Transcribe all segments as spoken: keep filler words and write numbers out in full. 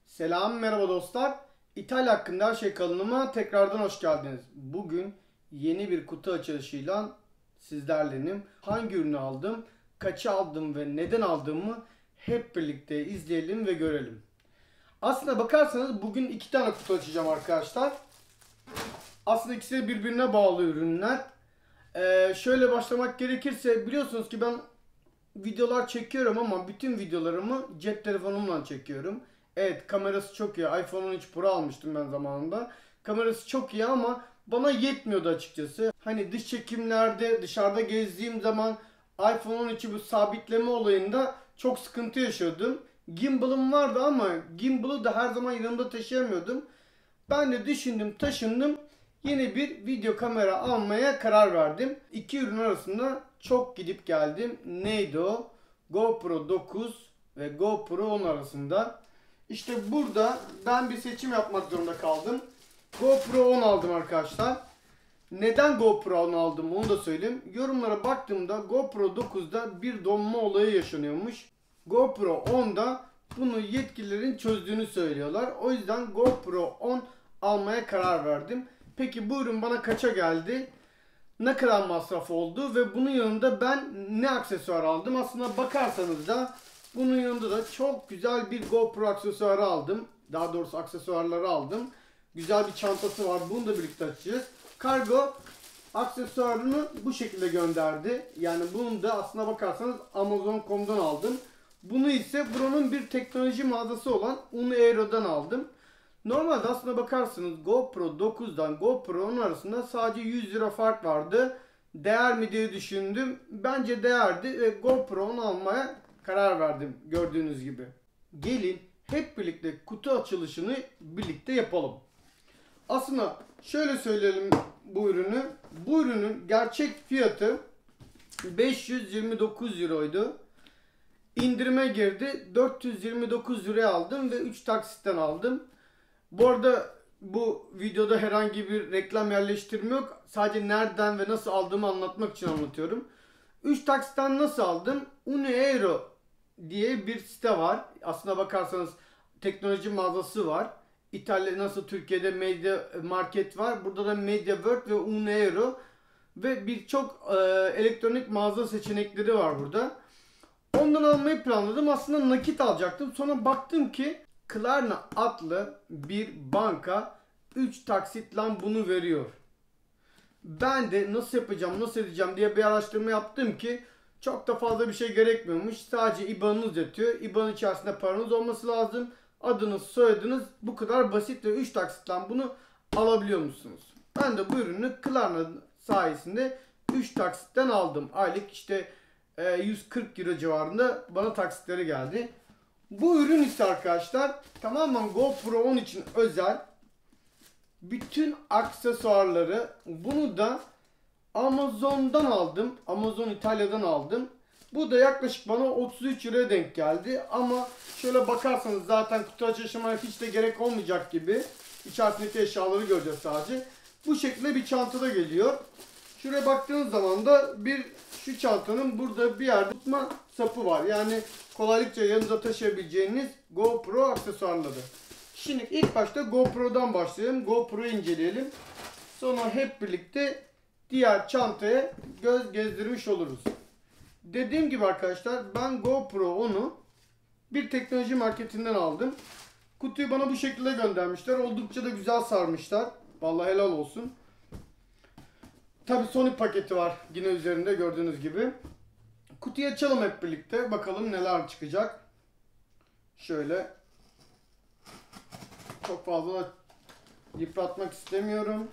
Selam, merhaba dostlar. İtalya hakkında her şey kanalıma tekrardan hoş geldiniz. Bugün yeni bir kutu açılışıyla sizlerlenim. Hangi ürünü aldım, kaça aldım ve neden aldığımı hep birlikte izleyelim ve görelim. Aslına bakarsanız bugün iki tane kutu açacağım arkadaşlar. Aslında ikisi de birbirine bağlı ürünler. Ee, şöyle başlamak gerekirse biliyorsunuz ki ben videolar çekiyorum ama bütün videolarımı cep telefonumla çekiyorum. Evet, kamerası çok iyi. iPhone on üç Pro almıştım ben zamanında. Kamerası çok iyi ama bana yetmiyordu açıkçası. Hani dış çekimlerde, dışarıda gezdiğim zaman iPhone on üçü bu sabitleme olayında çok sıkıntı yaşıyordum. Gimbal'ım vardı ama gimbal'ı da her zaman yanımda taşıyamıyordum. Ben de düşündüm, taşındım. Yeni bir video kamera almaya karar verdim. İki ürün arasında çok gidip geldim. Neydi o? GoPro dokuz ve GoPro on arasında. İşte burada ben bir seçim yapmak zorunda kaldım. GoPro on aldım arkadaşlar. Neden GoPro on aldım onu da söyleyeyim. Yorumlara baktığımda GoPro dokuzda bir donma olayı yaşanıyormuş. GoPro onda bunu yetkililerin çözdüğünü söylüyorlar. O yüzden GoPro on almaya karar verdim. Peki bu ürün bana kaça geldi? Ne kadar masraf oldu ve bunun yanında ben ne aksesuar aldım? Aslında bakarsanız da bunun yanında da çok güzel bir GoPro aksesuarı aldım. Daha doğrusu aksesuarları aldım. Güzel bir çantası var. Bunu da birlikte açacağız. Kargo aksesuarını bu şekilde gönderdi. Yani bunu da aslına bakarsanız amazon nokta com'dan aldım. Bunu ise buranın bir teknoloji mağazası olan Uniero'dan aldım. Normalde aslına bakarsınız GoPro dokuzdan GoPro on arasında sadece yüz lira fark vardı. Değer mi diye düşündüm. Bence değerdi ve GoPro on almaya karar verdim gördüğünüz gibi. Gelin hep birlikte kutu açılışını birlikte yapalım. Aslında şöyle söyleyelim bu ürünü. Bu ürünün gerçek fiyatı beş yüz yirmi dokuz euroydu. İndirime girdi. dört yüz yirmi dokuz liraya aldım ve üç taksitten aldım. Bu arada bu videoda herhangi bir reklam yerleştirme yok. Sadece nereden ve nasıl aldığımı anlatmak için anlatıyorum. üç taksitten nasıl aldım? Unieuro diye bir site var. Aslına bakarsanız teknoloji mağazası var. İtalya nasıl Türkiye'de Media Market var. Burada da MediaWorld ve Unieuro ve birçok e, elektronik mağaza seçenekleri var burada. Ondan almayı planladım. Aslında nakit alacaktım. Sonra baktım ki Klarna adlı bir banka üç taksitle bunu veriyor. Ben de nasıl yapacağım, nasıl edeceğim diye bir araştırma yaptım ki çok da fazla bir şey gerekmiyormuş. Sadece I B A N'ınız yatıyor. I B A N içerisinde paranız olması lazım. Adınız, soyadınız, bu kadar basit ve üç taksitle bunu alabiliyor musunuz? Ben de bu ürünü Klarna sayesinde üç taksitten aldım. Aylık işte yüz kırk euro civarında bana taksitleri geldi. Bu ürün ise arkadaşlar tamamen GoPro on için özel. Bütün aksesuarları bunu da Amazon'dan aldım. Amazon İtalya'dan aldım. Bu da yaklaşık bana otuz üç euroya denk geldi. Ama şöyle bakarsanız zaten kutu açılışına hiç de gerek olmayacak gibi. İçerisindeki eşyaları göreceğiz sadece. Bu şekilde bir çantada geliyor. Şuraya baktığınız zaman da bir şu çantanın burada bir yerde tutma sapı var. Yani kolaylıkça yanınıza taşıyabileceğiniz GoPro aksesuarları. Şimdi ilk başta GoPro'dan başlayalım. GoPro'yu inceleyelim. Sonra hep birlikte diğer çantaya göz gezdirmiş oluruz. Dediğim gibi arkadaşlar ben GoPro onu bir teknoloji marketinden aldım. Kutuyu bana bu şekilde göndermişler. Oldukça da güzel sarmışlar. Vallahi helal olsun. Tabi Sony paketi var yine üzerinde gördüğünüz gibi. Kutuyu açalım hep birlikte. Bakalım neler çıkacak. Şöyle. Çok fazla yıpratmak istemiyorum.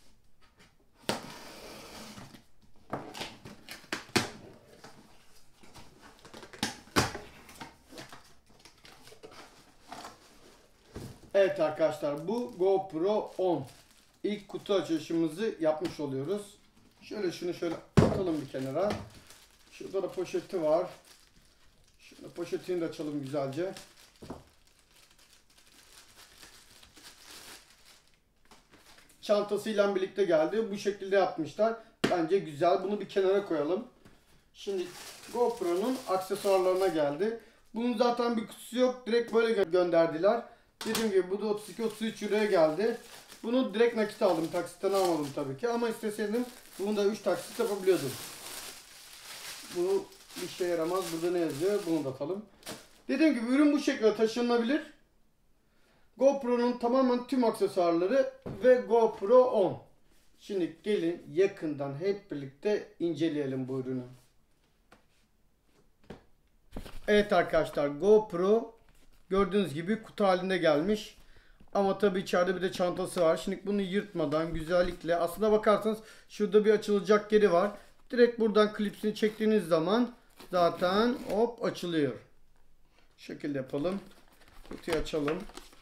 Evet arkadaşlar, bu GoPro on. İlk kutu açılışımızı yapmış oluyoruz. Şöyle şunu şöyle atalım bir kenara. Şurada da poşeti var. Şöyle poşetini de açalım güzelce. Çantasıyla birlikte geldi. Bu şekilde yapmışlar. Bence güzel. Bunu bir kenara koyalım. Şimdi GoPro'nun aksesuarlarına geldi. Bunun zaten bir kutusu yok. Direkt böyle gö gönderdiler. Dediğim gibi bu da otuz iki otuz üç euroya geldi. Bunu direkt nakit aldım. Taksitten almadım tabii ki. Ama isteseydim bunu da üç taksit yapabiliyordum. Bu bir işe yaramaz. Burada ne yazıyor? Bunu da atalım. Dediğim gibi ürün bu şekilde taşınabilir. GoPro'nun tamamen tüm aksesuarları ve GoPro on. Şimdi gelin yakından hep birlikte inceleyelim bu ürünü. Evet arkadaşlar, GoPro gördüğünüz gibi kutu halinde gelmiş. Ama tabi içeride bir de çantası var. Şimdi bunu yırtmadan güzellikle, aslına bakarsanız şurada bir açılacak yeri var. Direkt buradan klipsini çektiğiniz zaman zaten hop açılıyor. Şu şekilde yapalım. Kutuyu açalım.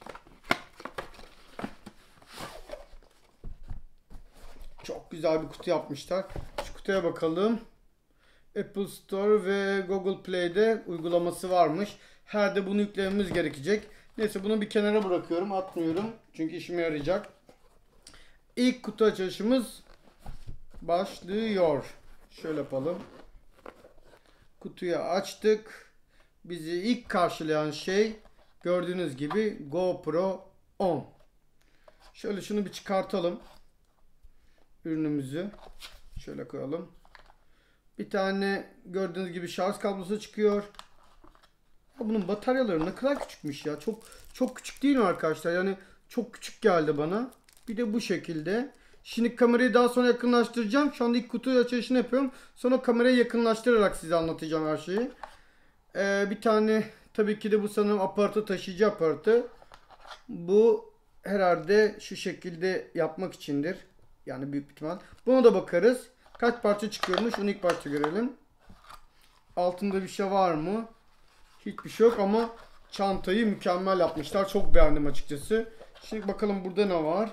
Çok güzel bir kutu yapmışlar. Şu kutuya bakalım. Apple Store ve Google Play'de uygulaması varmış. Her de bunu yüklememiz gerekecek. Neyse bunu bir kenara bırakıyorum. Atmıyorum. Çünkü işime yarayacak. İlk kutu açılışımız başlıyor. Şöyle yapalım. Kutuyu açtık. Bizi ilk karşılayan şey gördüğünüz gibi GoPro on. Şöyle şunu bir çıkartalım. Ürünümüzü şöyle koyalım. Bir tane gördüğünüz gibi şarj kablosu çıkıyor. Ya bunun bataryaları ne kadar küçükmüş ya. Çok çok küçük değil mi arkadaşlar? Yani çok küçük geldi bana. Bir de bu şekilde. Şimdi kamerayı daha sonra yakınlaştıracağım. Şu anda ilk kutu açılışını yapıyorum. Sonra kamerayı yakınlaştırarak size anlatacağım her şeyi. Ee, bir tane tabii ki de bu sanırım aparatı, taşıyıcı aparatı. Bu herhalde şu şekilde yapmak içindir. Yani büyük ihtimal. Buna da bakarız. Kaç parça çıkıyormuş onu ilk başta görelim. Altında bir şey var mı? Hiçbir şey yok ama çantayı mükemmel yapmışlar. Çok beğendim açıkçası. Şimdi bakalım burada ne var.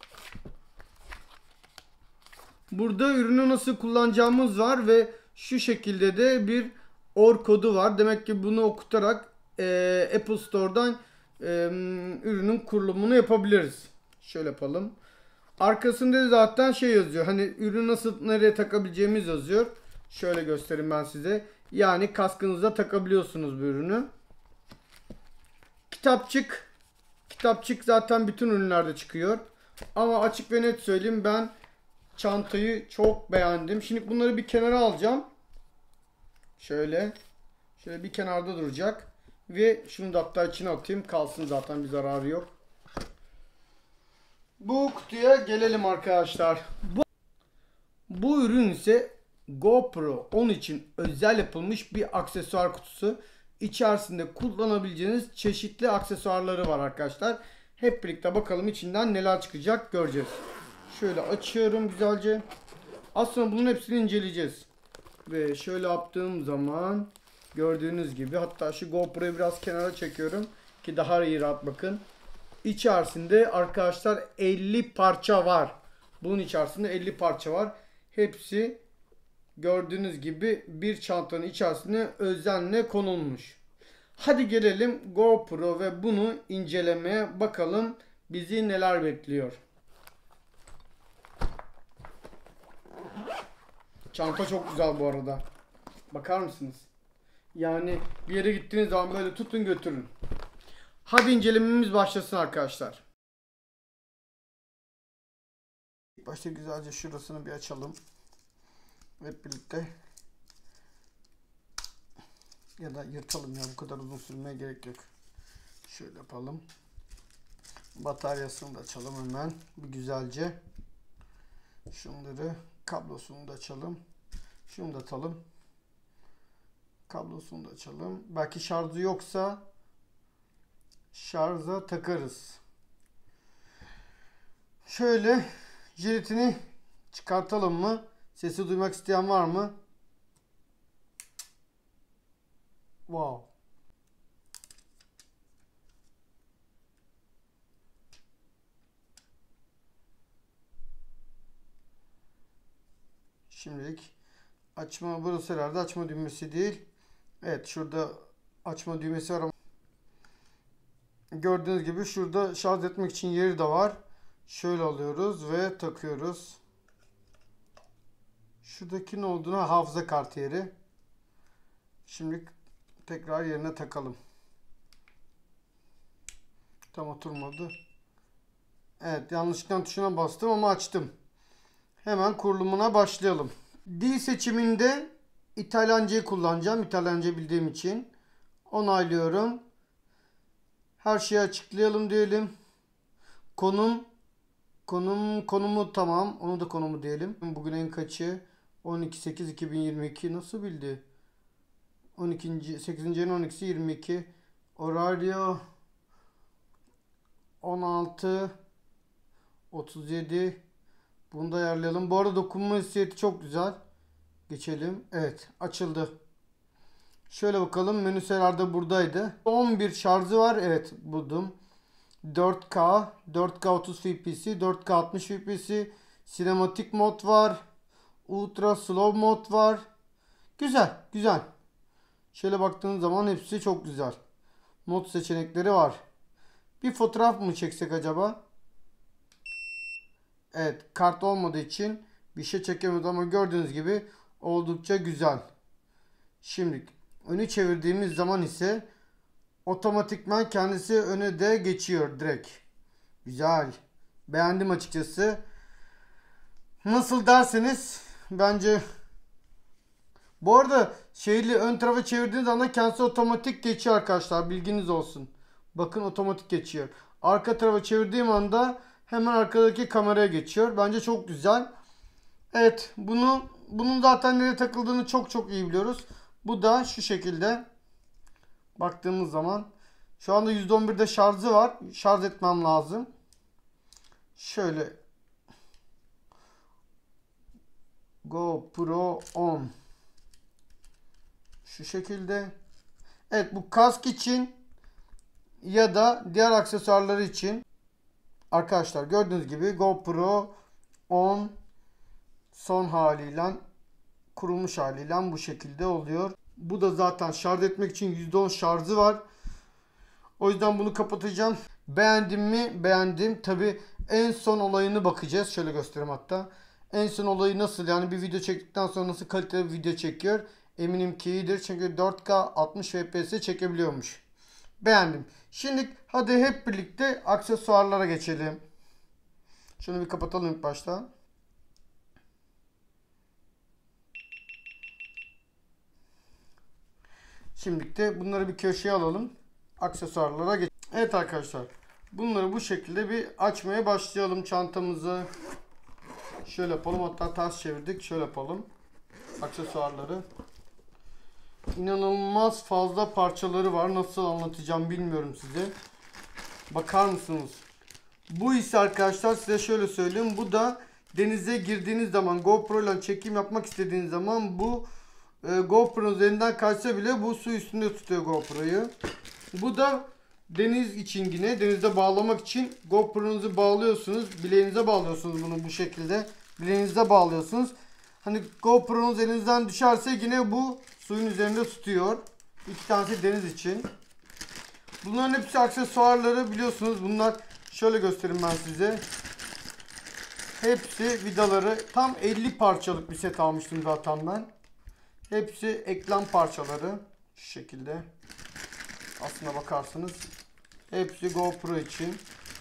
Burada ürünü nasıl kullanacağımız var ve şu şekilde de bir O R kodu var. Demek ki bunu okutarak e, Apple Store'dan e, ürünün kurulumunu yapabiliriz. Şöyle yapalım. Arkasında zaten şey yazıyor. Hani ürünü nasıl nereye takabileceğimiz yazıyor. Şöyle göstereyim ben size. Yani kaskınıza takabiliyorsunuz bu ürünü. Kitapçık. Kitapçık zaten bütün ürünlerde çıkıyor. Ama açık ve net söyleyeyim, ben çantayı çok beğendim. Şimdi bunları bir kenara alacağım. Şöyle. Şöyle bir kenarda duracak. Ve şunu da hatta içine atayım. Kalsın, zaten bir zararı yok. Bu kutuya gelelim arkadaşlar. Bu, bu ürün ise GoPro on için özel yapılmış bir aksesuar kutusu. İçerisinde kullanabileceğiniz çeşitli aksesuarları var arkadaşlar. Hep birlikte bakalım içinden neler çıkacak, göreceğiz. Şöyle açıyorum güzelce. Az sonra bunun hepsini inceleyeceğiz. Ve şöyle yaptığım zaman gördüğünüz gibi, hatta şu GoPro'yu biraz kenara çekiyorum ki daha iyi rahat bakın. İçerisinde arkadaşlar elli parça var. Bunun içerisinde elli parça var. Hepsi gördüğünüz gibi bir çantanın içerisine özenle konulmuş. Hadi gelelim GoPro ve bunu incelemeye, bakalım bizi neler bekliyor. Çanta çok güzel bu arada. Bakar mısınız? Yani bir yere gittiğiniz zaman böyle tutun götürün. Hadi incelememiz başlasın arkadaşlar. İlk başta güzelce şurasını bir açalım. Hep birlikte. Ya da yırtalım ya, bu kadar uzun sürmeye gerek yok. Şöyle yapalım. Bataryasını da açalım hemen. Bir güzelce. Şunları, kablosunu da açalım. Şunu da atalım. Kablosunu da açalım. Belki şarjı yoksa şarja takarız. Şöyle jiletini çıkartalım mı? Sesi duymak isteyen var mı? Wow. Şimdilik açma, burası herhalde açma düğmesi değil. Evet, şurada açma düğmesi var ama gördüğünüz gibi şurada şarj etmek için yeri de var. Şöyle alıyoruz ve takıyoruz. Şuradaki ne olduğunu, hafıza kartı yeri. Şimdi tekrar yerine takalım. Tam oturmadı. Evet, yanlışlıkla tuşuna bastım ama açtım. Hemen kurulumuna başlayalım. Dil seçiminde İtalyancayı kullanacağım. İtalyanca bildiğim için. Onaylıyorum. Her şeyi açıklayalım diyelim. Konum. Konum konumu tamam. Onu da konumu diyelim. Bugün en kaçı? on iki sekiz iki bin yirmi iki. Nasıl bildi? on ikinci sekizinci ayın on ikisi yirmi iki. Orario on altı otuz yedi. Bunu da ayarlayalım. Bu arada dokunma hissiyeti çok güzel. Geçelim. Evet, açıldı. Şöyle bakalım. Menüselerde buradaydı. on bir şarjı var. Evet, buldum. dört K, dört K otuz F P S, dört K altmış F P S, sinematik mod var. Ultra slow mod var. Güzel, güzel. Şöyle baktığınız zaman hepsi çok güzel. Mod seçenekleri var. Bir fotoğraf mı çeksek acaba? Evet, kart olmadığı için bir şey çekemiyoruz ama gördüğünüz gibi oldukça güzel. Şimdi önü çevirdiğimiz zaman ise otomatikman kendisi öne de geçiyor direkt. Güzel. Beğendim açıkçası. Nasıl derseniz bence bu arada şeyli ön tarafa çevirdiğiniz anda kendisi otomatik geçiyor arkadaşlar. Bilginiz olsun. Bakın otomatik geçiyor. Arka tarafa çevirdiğim anda hemen arkadaki kameraya geçiyor. Bence çok güzel. Evet, bunu bunun zaten nereye takıldığını çok çok iyi biliyoruz. Bu da şu şekilde. Baktığımız zaman şu anda yüzde on birde şarjı var. Şarj etmem lazım. Şöyle GoPro on. Şu şekilde. Evet, bu kask için ya da diğer aksesuarları için arkadaşlar gördüğünüz gibi GoPro on son haliyle kurulmuş haliyle bu şekilde oluyor. Bu da zaten şarj etmek için yüzde on şarjı var. O yüzden bunu kapatacağım. Beğendim mi? Beğendim. Tabi en son olayını bakacağız. Şöyle göstereyim hatta. En son olayı nasıl? Yani bir video çektikten sonra nasıl kaliteli bir video çekiyor? Eminim ki iyidir. Çünkü dört K altmış F P S çekebiliyormuş. Beğendim. Şimdi hadi hep birlikte aksesuarlara geçelim. Şunu bir kapatalım ilk başta. Şimdi de bunları bir köşeye alalım. Aksesuarlara geç. Evet arkadaşlar. Bunları bu şekilde bir açmaya başlayalım çantamızı. Şöyle yapalım. Hatta ters çevirdik. Şöyle yapalım. Aksesuarları. İnanılmaz fazla parçaları var. Nasıl anlatacağım bilmiyorum size. Bakar mısınız? Bu ise arkadaşlar size şöyle söyleyeyim. Bu da denize girdiğiniz zaman GoPro ile çekim yapmak istediğiniz zaman bu e, GoPro'nun üzerinden kaçsa bile bu su üstünde tutuyor GoPro'yu. Bu da deniz için yine denizde bağlamak için GoPro'nuzu bağlıyorsunuz. Bileğinize bağlıyorsunuz bunu bu şekilde. Bileğinize bağlıyorsunuz. Hani GoPro'nuz elinizden düşerse yine bu suyun üzerinde tutuyor. İki tanesi deniz için. Bunların hepsi aksesuarları biliyorsunuz. Bunlar şöyle göstereyim ben size. Hepsi vidaları. Tam elli parçalık bir set almıştım zaten ben. Hepsi ekran parçaları. Şu şekilde. Aslına bakarsanız. Hepsi GoPro için.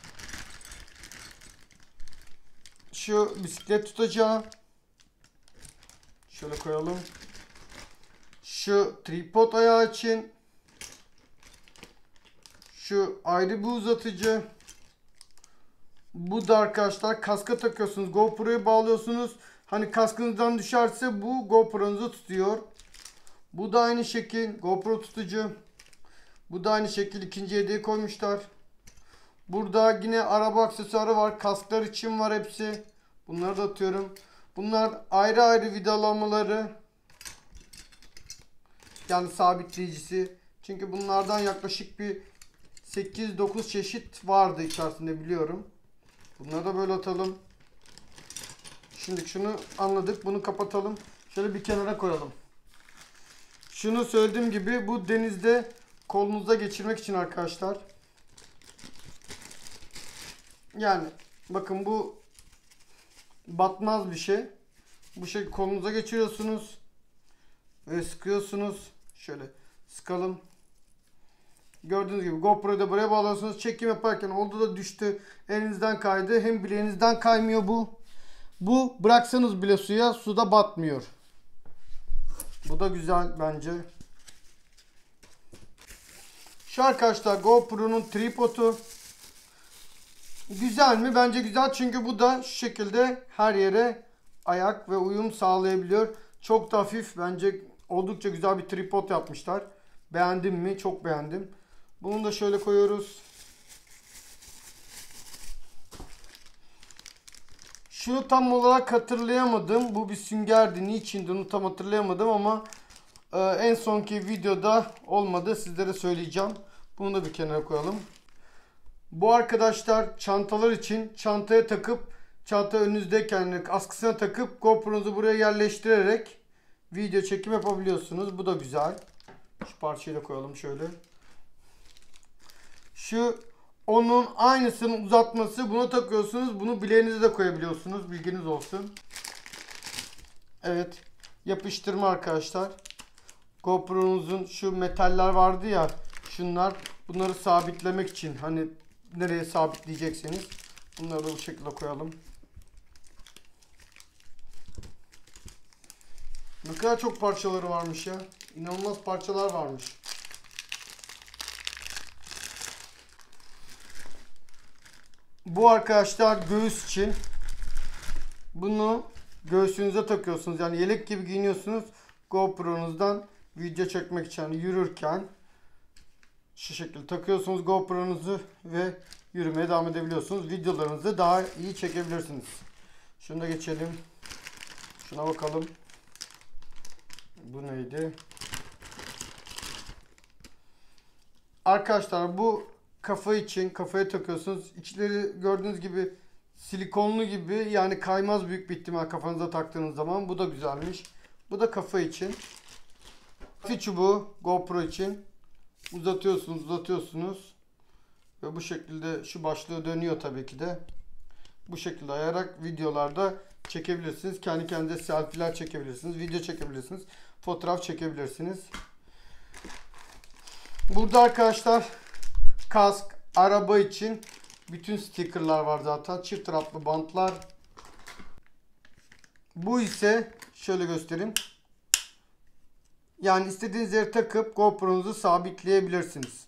Şu bisiklet tutacağı. Şöyle koyalım. Şu tripod ayağı için. Şu ayrı bir uzatıcı. Bu da arkadaşlar kaska takıyorsunuz. GoPro'ya bağlıyorsunuz. Hani kaskınızdan düşerse bu GoPro'nuzu tutuyor. Bu da aynı şekil GoPro tutucu. Bu da aynı şekil ikinci hediye koymuşlar. Burada yine araba aksesuarı var. Kasklar için var hepsi. Bunları da atıyorum. Bunlar ayrı ayrı vidalamaları. Yani sabitleyicisi. Çünkü bunlardan yaklaşık bir sekiz dokuz çeşit vardı içerisinde biliyorum. Bunları da böyle atalım. Şimdi şunu anladık. Bunu kapatalım. Şöyle bir kenara koyalım. Şunu söylediğim gibi bu denizde kolunuza geçirmek için arkadaşlar. Yani bakın bu batmaz bir şey. Bu şekilde kolunuza geçiriyorsunuz. Ve sıkıyorsunuz. Şöyle sıkalım. Gördüğünüz gibi GoPro'yu da buraya bağlıyorsunuz. Çekim yaparken oldu da düştü. Elinizden kaydı. Hem bileğinizden kaymıyor bu. Bu bıraksanız bile suya, suda batmıyor. Bu da güzel bence. Şu arkadaşlar GoPro'nun tripodu. Güzel mi? Bence güzel, çünkü bu da şu şekilde her yere ayak ve uyum sağlayabiliyor. Çok da hafif, bence oldukça güzel bir tripod yapmışlar. Beğendim mi? Çok beğendim. Bunu da şöyle koyuyoruz. Şunu tam olarak hatırlayamadım. Bu bir süngerdi. Niçindi onu tam hatırlayamadım ama e, en sonki videoda olmadı. Sizlere söyleyeceğim. Bunu da bir kenara koyalım. Bu arkadaşlar çantalar için, çantaya takıp, çanta önünüzdeyken askısına takıp GoPro'nuzu buraya yerleştirerek video çekim yapabiliyorsunuz. Bu da güzel. Şu parçayı da koyalım şöyle. Şu onun aynısının uzatması, buna takıyorsunuz. Bunu bileğinize de koyabiliyorsunuz. Bilginiz olsun. Evet. Yapıştırma arkadaşlar. GoPro'nuzun şu metaller vardı ya. Şunlar. Bunları sabitlemek için. Hani nereye sabitleyecekseniz. Bunları da bu şekilde koyalım. Ne kadar çok parçaları varmış ya. İnanılmaz parçalar varmış. Bu arkadaşlar göğüs için. Bunu göğsünüze takıyorsunuz. Yani yelek gibi giyiniyorsunuz. GoPro'nuzdan video çekmek için, yani yürürken şu şekilde takıyorsunuz GoPro'nuzu ve yürümeye devam edebiliyorsunuz. Videolarınızı daha iyi çekebilirsiniz. Şunu da geçelim. Şuna bakalım. Bu neydi? Arkadaşlar bu kafa için, kafaya takıyorsunuz. İçleri gördüğünüz gibi silikonlu gibi, yani kaymaz büyük bir ihtimal kafanıza taktığınız zaman. Bu da güzelmiş. Bu da kafa için. Kafa çubuğu GoPro için. Uzatıyorsunuz, uzatıyorsunuz. Ve bu şekilde şu başlığı dönüyor tabii ki de. Bu şekilde ayarak videolarda çekebilirsiniz. Kendi kendinize selfie'ler çekebilirsiniz. Video çekebilirsiniz. Fotoğraf çekebilirsiniz. Burada arkadaşlar kask, araba için bütün stickerlar var zaten. Çift taraflı bantlar. Bu ise şöyle göstereyim. Yani istediğiniz yere takıp GoPro'nuzu sabitleyebilirsiniz.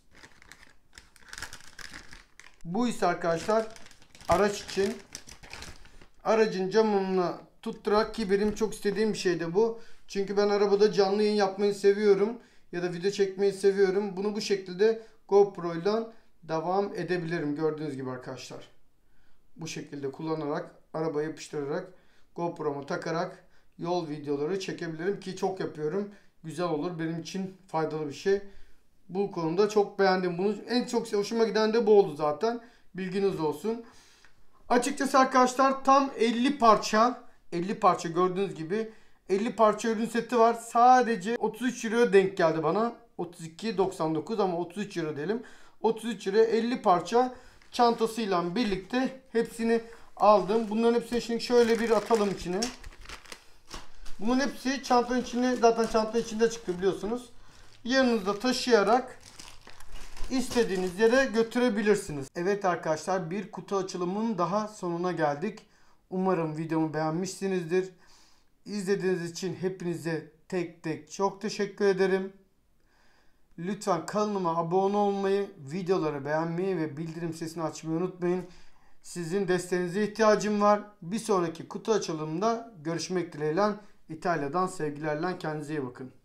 Bu ise arkadaşlar araç için. Aracın camını tutturarak, ki benim çok istediğim bir şey de bu. Çünkü ben arabada canlı yayın yapmayı seviyorum. Ya da video çekmeyi seviyorum. Bunu bu şekilde GoPro ile devam edebilirim. Gördüğünüz gibi arkadaşlar. Bu şekilde kullanarak, arabaya yapıştırarak, GoPro'mu takarak yol videoları çekebilirim. Ki çok yapıyorum. Güzel olur. Benim için faydalı bir şey. Bu konuda çok beğendim bunu. En çok hoşuma giden de bu oldu zaten. Bilginiz olsun. Açıkçası arkadaşlar tam elli parça. elli parça gördüğünüz gibi. elli parça ürün seti var. Sadece otuz üç euroya denk geldi bana. otuz iki doksan dokuz ama otuz üç euro diyelim. otuz üç euroya elli parça çantasıyla birlikte hepsini aldım. Bunların hepsini şimdi şöyle bir atalım içine. Bunun hepsi çantanın içine, zaten çanta içinde çıktı biliyorsunuz. Yanınızda taşıyarak istediğiniz yere götürebilirsiniz. Evet arkadaşlar, bir kutu açılımının daha sonuna geldik. Umarım videomu beğenmişsinizdir. İzlediğiniz için hepinize tek tek çok teşekkür ederim. Lütfen kanalıma abone olmayı, videoları beğenmeyi ve bildirim sesini açmayı unutmayın. Sizin desteğinize ihtiyacım var. Bir sonraki kutu açılımında görüşmek dileğiyle. İtalya'dan sevgilerle, kendinize iyi bakın.